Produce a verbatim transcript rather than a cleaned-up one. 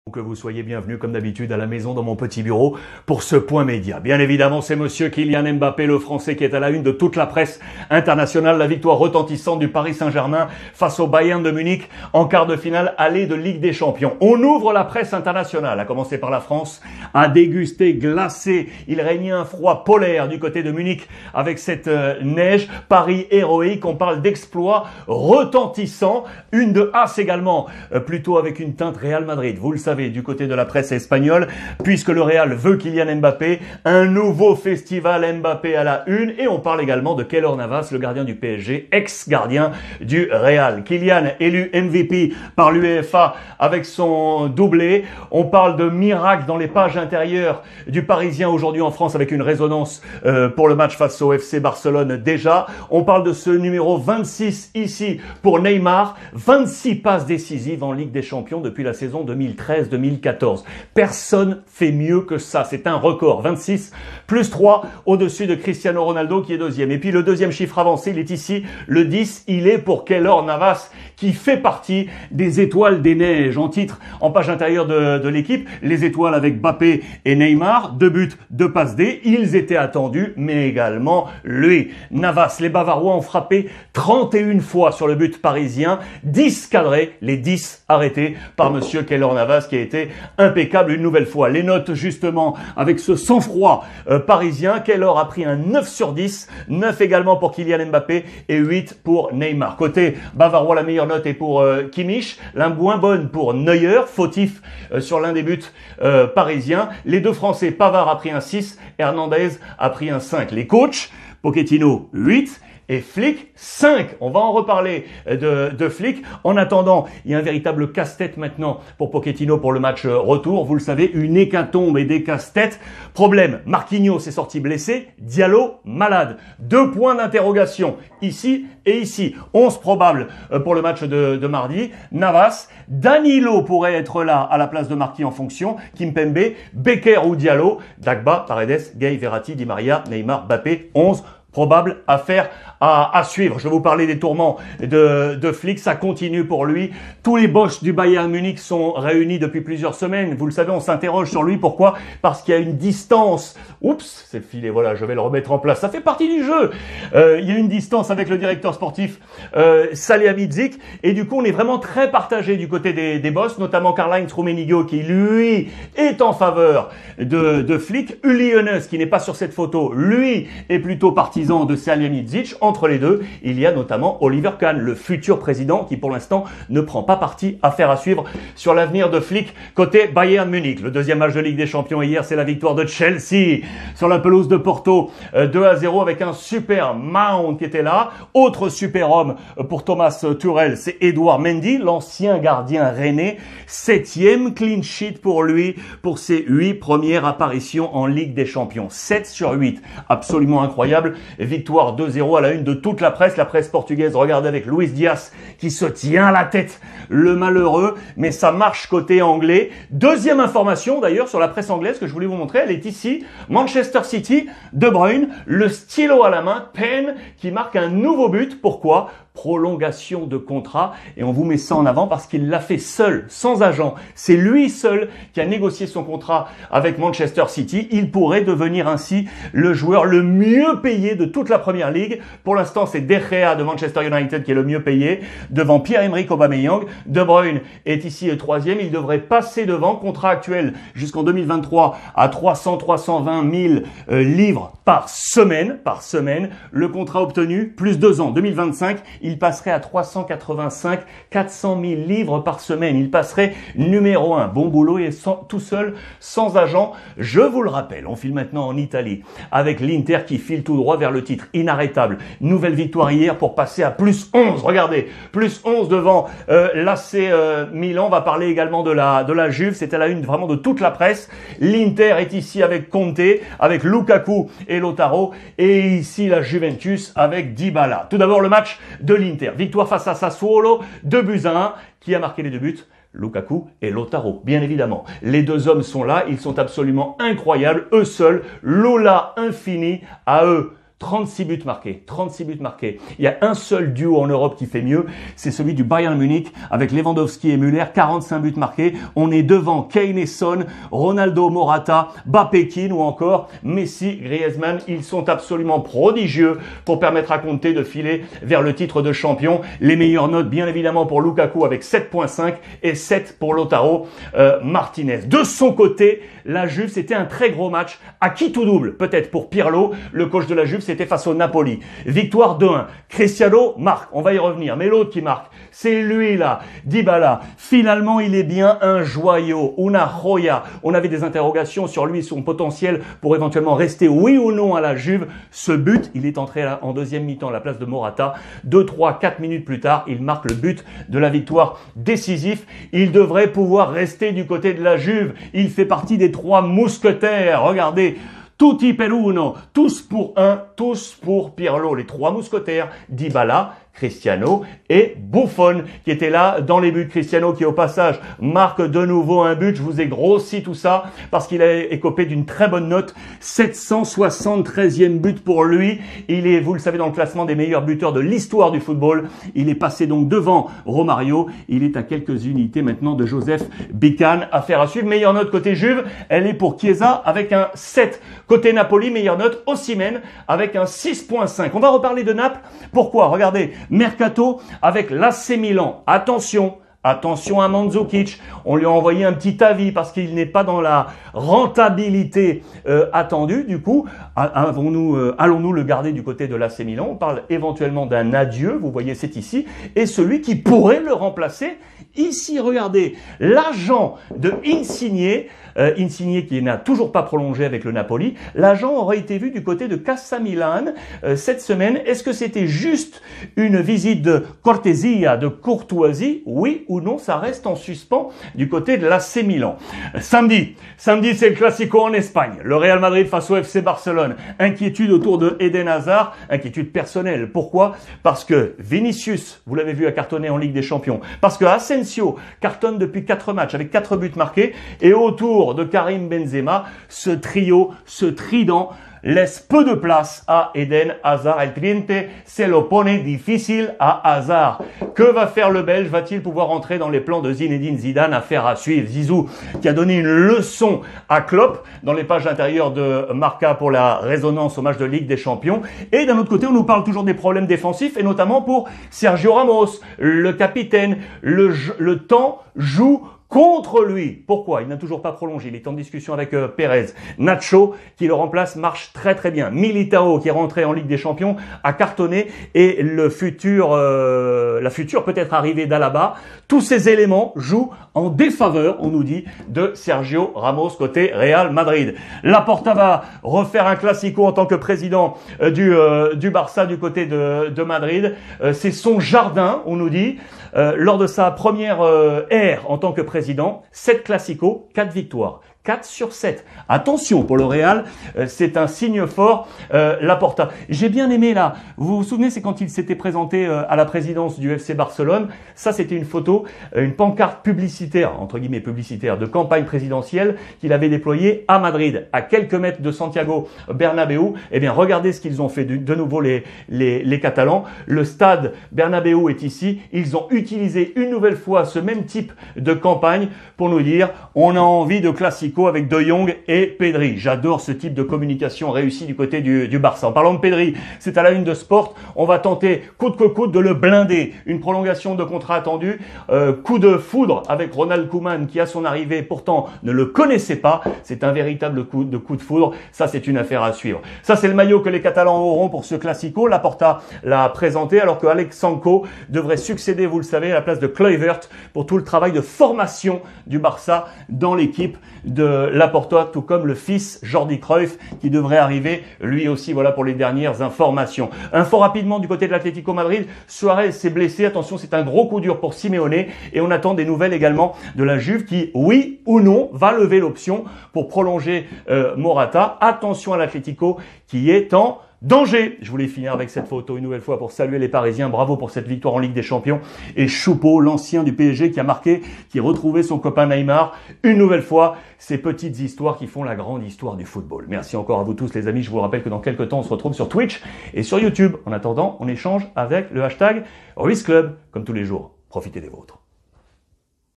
Que vous soyez bienvenus comme d'habitude à la maison dans mon petit bureau pour ce point média. Bien évidemment, c'est monsieur Kylian Mbappé, le Français, qui est à la une de toute la presse internationale. La victoire retentissante du Paris Saint-Germain face au Bayern de Munich en quart de finale aller de Ligue des Champions. On ouvre la presse internationale, à commencer par la France, à déguster, glacé. Il régnait un froid polaire du côté de Munich avec cette euh, neige. Paris héroïque, on parle d'exploit retentissant. Une de As également, euh, plutôt avec une teinte Real Madrid. Vous le savez, du côté de la presse espagnole, puisque le Real veut Kylian Mbappé, un nouveau festival Mbappé à la une, et on parle également de Keylor Navas, le gardien du P S G, ex-gardien du Real. Kylian élu M V P par l'UEFA avec son doublé. On parle de miracle dans les pages intérieures du Parisien aujourd'hui en France avec une résonance euh, pour le match face au F C Barcelone déjà. On parle de ce numéro vingt-six ici pour Neymar, vingt-six passes décisives en Ligue des Champions depuis la saison deux mille treize deux mille quatorze. Personne fait mieux que ça. C'est un record. vingt-six plus trois au-dessus de Cristiano Ronaldo qui est deuxième. Et puis le deuxième chiffre avancé, il est ici. Le dix, il est pour Keylor Navas qui fait partie des étoiles des neiges. En titre, en page intérieure de, de l'équipe, les étoiles avec Mbappé et Neymar. Deux buts, deux passes D. Ils étaient attendus, mais également lui. Navas, les Bavarois ont frappé trente et une fois sur le but parisien. dix cadrés, les dix arrêtés par monsieur Keylor Navas qui a été impeccable une nouvelle fois. Les notes justement avec ce sang-froid euh, parisien. Keylor a pris un neuf sur dix, neuf également pour Kylian Mbappé et huit pour Neymar. Côté bavarois, la meilleure note est pour euh, Kimmich, la moins bonne pour Neuer, fautif euh, sur l'un des buts euh, parisiens. Les deux Français, Pavard a pris un six, Hernandez a pris un cinq. Les coachs, Pochettino huit, et Flick cinq. On va en reparler de, de Flick. En attendant, il y a un véritable casse-tête maintenant pour Pochettino pour le match retour. Vous le savez, une hécatombe et des casse-têtes. Problème, Marquinhos est sorti blessé, Diallo malade. Deux points d'interrogation ici et ici. onze probables pour le match de, de mardi. Navas, Danilo pourrait être là à la place de Marquis en fonction. Kimpembe, Becker ou Diallo, Dagba, Paredes, Gay, Verratti, Di Maria, Neymar, Mbappé, onze probable affaire à, à suivre. Je vais vous parler des tourments de, de Flick. Ça continue pour lui. Tous les boss du Bayern Munich sont réunis depuis plusieurs semaines. Vous le savez, on s'interroge sur lui. Pourquoi? Parce qu'il y a une distance. Oups, c'est filé. Voilà, je vais le remettre en place. Ça fait partie du jeu. Euh, il y a une distance avec le directeur sportif euh, Salihamidzic. Et du coup, on est vraiment très partagé du côté des, des boss, notamment Karl-Heinz Rummenigge qui, lui, est en faveur de, de Flick. Uli Hoeneß, qui n'est pas sur cette photo, lui, est plutôt parti de Salihamidzic. Entre les deux, il y a notamment Oliver Kahn, le futur président qui pour l'instant ne prend pas parti. Affaire à suivre sur l'avenir de Flick côté Bayern Munich. Le deuxième match de Ligue des Champions hier, c'est la victoire de Chelsea sur la pelouse de Porto, deux à zéro avec un super Mount qui était là. Autre super homme pour Thomas Tuchel, c'est Edouard Mendy, l'ancien gardien rennais. Septième clean sheet pour lui pour ses huit premières apparitions en Ligue des Champions. sept sur huit. Absolument incroyable. Victoire deux zéro à la une de toute la presse. La presse portugaise, regardez avec Luis Diaz qui se tient la tête, le malheureux, mais ça marche côté anglais. Deuxième information d'ailleurs sur la presse anglaise que je voulais vous montrer, elle est ici. Manchester City, De Bruyne, le stylo à la main, Pen qui marque un nouveau but. Pourquoi? Prolongation de contrat, et on vous met ça en avant parce qu'il l'a fait seul, sans agent. C'est lui seul qui a négocié son contrat avec Manchester City. Il pourrait devenir ainsi le joueur le mieux payé de toute la Première Ligue. Pour l'instant, c'est De Gea de Manchester United qui est le mieux payé, devant Pierre-Emerick Aubameyang. De Bruyne est ici le troisième. Il devrait passer devant. Contrat actuel jusqu'en deux mille vingt-trois à trois cents à trois cent vingt mille euh, livres par semaine. Par semaine. Le contrat obtenu, plus deux ans, deux mille vingt-cinq. Il passerait à trois cent quatre-vingt-cinq à quatre cent mille livres par semaine. Il passerait numéro un. Bon boulot et sans, tout seul, sans agent. Je vous le rappelle, on file maintenant en Italie avec l'Inter qui file tout droit vers le titre. Inarrêtable. Nouvelle victoire hier pour passer à plus onze. Regardez, plus onze devant euh, l'A C euh, Milan. On va parler également de la, de la Juve. C'était la une vraiment de toute la presse. L'Inter est ici avec Conte, avec Lukaku et Lautaro. Et ici la Juventus avec Dybala. Tout d'abord le match de l'Inter. Victoire face à Sassuolo, deux buts à un. Qui a marqué les deux buts? Lukaku et Lautaro, bien évidemment. Les deux hommes sont là, ils sont absolument incroyables, eux seuls, Lola infini, à eux trente-six buts marqués, trente-six buts marqués. Il y a un seul duo en Europe qui fait mieux, c'est celui du Bayern Munich avec Lewandowski et Müller, quarante-cinq buts marqués. On est devant Kane et Son, Ronaldo, Morata, Mbappé ou encore Messi, Griezmann. Ils sont absolument prodigieux pour permettre à Conte de filer vers le titre de champion. Les meilleures notes, bien évidemment, pour Lukaku avec sept virgule cinq et sept pour Lautaro euh, Martinez. De son côté, la Juve, c'était un très gros match. À qui tout double? Peut-être pour Pirlo, le coach de la Juve, c'était face au Napoli. Victoire deux un. Cristiano marque, on va y revenir. Mais l'autre qui marque, c'est lui là, Dybala. Finalement, il est bien un joyau, una joya. On avait des interrogations sur lui, son potentiel pour éventuellement rester oui ou non à la Juve. Ce but, il est entré en deuxième mi-temps à la place de Morata. deux, trois, quatre minutes plus tard, il marque le but de la victoire décisif. Il devrait pouvoir rester du côté de la Juve. Il fait partie des trois mousquetaires. Regardez. Tutti per uno, tous pour un, tous pour Pirlo. Les trois mousquetaires, Dybala, Cristiano et Buffon qui étaient là dans les buts. Cristiano qui au passage marque de nouveau un but. Je vous ai grossi tout ça parce qu'il a écopé d'une très bonne note. sept cent soixante-treizième but pour lui. Il est, vous le savez, dans le classement des meilleurs buteurs de l'histoire du football. Il est passé donc devant Romario. Il est à quelques unités maintenant de Joseph Bican. Affaire à suivre. Meilleure note côté Juve, elle est pour Chiesa avec un sept. Côté Napoli, meilleure note Osimhen avec un six virgule cinq. On va reparler de Naples. Pourquoi? Regardez, Mercato avec l'A C Milan. Attention, attention à Mandzukic. On lui a envoyé un petit avis parce qu'il n'est pas dans la rentabilité euh, attendue. Du coup, avons-nous, euh, allons-nous le garder du côté de l'A C Milan? On parle éventuellement d'un adieu. Vous voyez, c'est ici. Et celui qui pourrait le remplacer, ici, regardez, l'agent de Insigne, euh, Insigne qui n'a toujours pas prolongé avec le Napoli. L'agent aurait été vu du côté de Casa Milan euh, cette semaine. Est-ce que c'était juste une visite de cortesia, de courtoisie? Oui ou non, ça reste en suspens du côté de l'A C Milan. Samedi, samedi c'est le Classico en Espagne. Le Real Madrid face au F C Barcelone. Inquiétude autour de Eden Hazard, inquiétude personnelle. Pourquoi? Parce que Vinicius, vous l'avez vu, a cartonné en Ligue des Champions. Parce que Asensio cartonne depuis quatre matchs avec quatre buts marqués. Et autour de Karim Benzema, ce trio, ce trident laisse peu de place à Eden Hazard. El cliente se lo pone difficile à Hazard. Que va faire le Belge? Va-t-il pouvoir entrer dans les plans de Zinedine Zidane? Affaire à suivre. Zizou qui a donné une leçon à Klopp dans les pages intérieures de Marca pour la résonance au match de Ligue des Champions. Et d'un autre côté, on nous parle toujours des problèmes défensifs et notamment pour Sergio Ramos, le capitaine. Le, le temps joue contre lui. Pourquoi? Il n'a toujours pas prolongé. Il est en discussion avec euh, Pérez. Nacho, qui le remplace, marche très très bien. Militao, qui est rentré en Ligue des Champions, a cartonné. Et le futur, euh, la future peut-être arrivée d'Alaba. Tous ces éléments jouent en défaveur, on nous dit, de Sergio Ramos côté Real Madrid. Laporta va refaire un classico en tant que président euh, du, euh, du Barça du côté de, de Madrid. Euh, C'est son jardin, on nous dit. Euh, lors de sa première euh, ère en tant que président, sept classicos, quatre victoires. quatre sur sept. Attention pour le Real, euh, c'est un signe fort, euh, Laporta. J'ai bien aimé là, vous vous souvenez, c'est quand il s'était présenté euh, à la présidence du F C Barcelone. Ça, c'était une photo, euh, une pancarte publicitaire, entre guillemets publicitaire, de campagne présidentielle qu'il avait déployée à Madrid, à quelques mètres de Santiago Bernabéu. Eh bien, regardez ce qu'ils ont fait de, de nouveau les, les, les Catalans. Le stade Bernabéu est ici. Ils ont utilisé une nouvelle fois ce même type de campagne pour nous dire on a envie de classique avec De Jong et Pedri. J'adore ce type de communication réussie du côté du, du Barça. En parlant de Pedri, c'est à la une de Sport. On va tenter coûte que coûte de le blinder. Une prolongation de contrat attendue. Euh, coup de foudre avec Ronald Koeman qui à son arrivée pourtant ne le connaissait pas. C'est un véritable coup de coup de foudre. Ça, c'est une affaire à suivre. Ça, c'est le maillot que les Catalans auront pour ce Classico. Laporta l'a présenté alors que Alex Sanko devrait succéder, vous le savez, à la place de Kluivert pour tout le travail de formation du Barça dans l'équipe de Laporta, tout comme le fils Jordi Cruyff qui devrait arriver lui aussi. Voilà pour les dernières informations. Info rapidement du côté de l'Atlético Madrid. Suarez s'est blessé. Attention, c'est un gros coup dur pour Simeone et on attend des nouvelles également de la Juve qui, oui ou non, va lever l'option pour prolonger euh, Morata. Attention à l'Atlético qui est en Danger. Je voulais finir avec cette photo une nouvelle fois pour saluer les Parisiens. Bravo pour cette victoire en Ligue des Champions. Et Choupeau, l'ancien du P S G qui a marqué, qui a retrouvé son copain Neymar. Une nouvelle fois, ces petites histoires qui font la grande histoire du football. Merci encore à vous tous les amis. Je vous rappelle que dans quelques temps, on se retrouve sur Twitch et sur YouTube. En attendant, on échange avec le hashtag Ruiz Club. Comme tous les jours, profitez des vôtres.